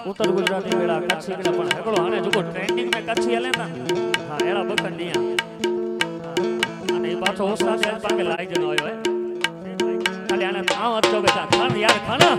उत्तर गुजराती वेड़ा कच्छी वेड़ा पण हेकड़ो हाने जो ट्रेंडिंग में कच्छी हले ना हां एड़ा बकन नहीं अने ई पाछो उस्ताद यार पाके लाई जनो आयो है खाली आने नाम अचो बेटा खान यार खाना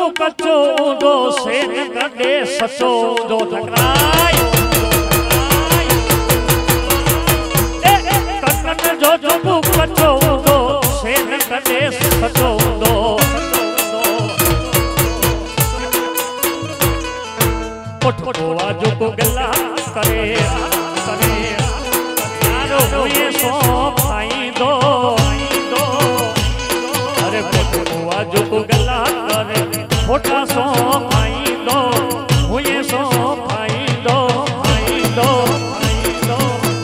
जुगो कच्चो दो सेन कटे सचो दो ठकराय कटन जो जुगो कच्चो दो सेन कटे सचो दो उठवा जुगो गला करे करे यारो हुए सो भाई दो अरे उठवा जुगो गला करे छोटा सो भाई दो हुए सो भाई दो भाई दो भाई दो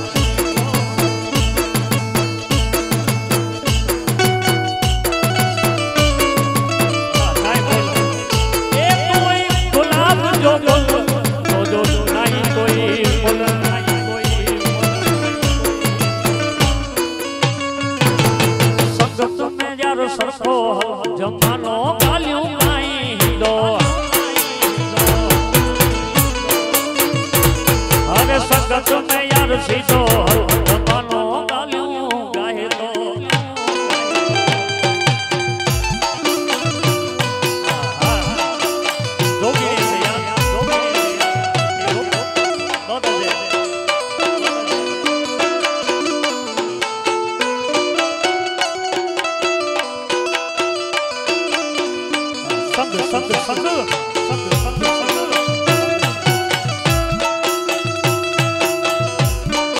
एक कोई गुलाब जो जो नहीं कोई फूल नहीं कोई संगत में यार सरसो जमानो गालियों दो अरे संगत में यार सीधो जमानो गालियों गाए दो जोगी से यार संग संग संग